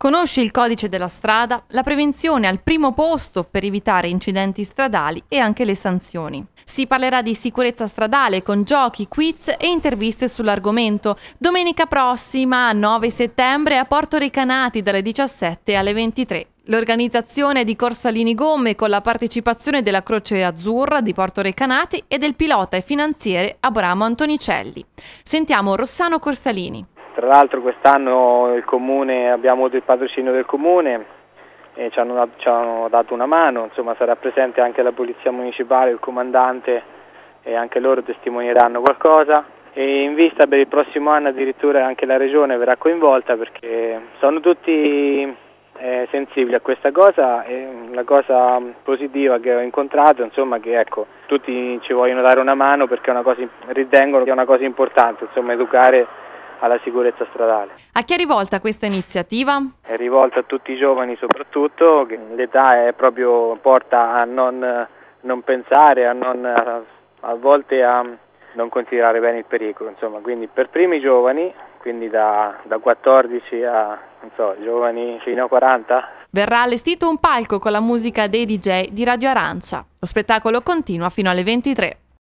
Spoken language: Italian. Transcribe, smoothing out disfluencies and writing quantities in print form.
Conosci il codice della strada? La prevenzione al primo posto per evitare incidenti stradali e anche le sanzioni. Si parlerà di sicurezza stradale con giochi, quiz e interviste sull'argomento. Domenica prossima, 9 settembre, a Porto Recanati dalle 17 alle 23. L'organizzazione è di Corsalini Gomme con la partecipazione della Croce Azzurra di Porto Recanati e del pilota e finanziere Abramo Antonicelli. Sentiamo Rossano Corsalini. Tra l'altro quest'anno abbiamo avuto il patrocinio del comune e ci hanno dato una mano, insomma sarà presente anche la polizia municipale, il comandante, e anche loro testimonieranno qualcosa. E in vista per il prossimo anno addirittura anche la regione verrà coinvolta, perché sono tutti sensibili a questa cosa, e la cosa positiva che ho incontrato, insomma, che ecco, tutti ci vogliono dare una mano perché ritengono che è una cosa importante, insomma, educare alla sicurezza stradale. A chi è rivolta questa iniziativa? È rivolta a tutti i giovani soprattutto, che l'età porta a non pensare, a volte a non considerare bene il pericolo, insomma, quindi per primi i giovani, quindi da 14 a giovani fino a 40. Verrà allestito un palco con la musica dei DJ di Radio Arancia. Lo spettacolo continua fino alle 23.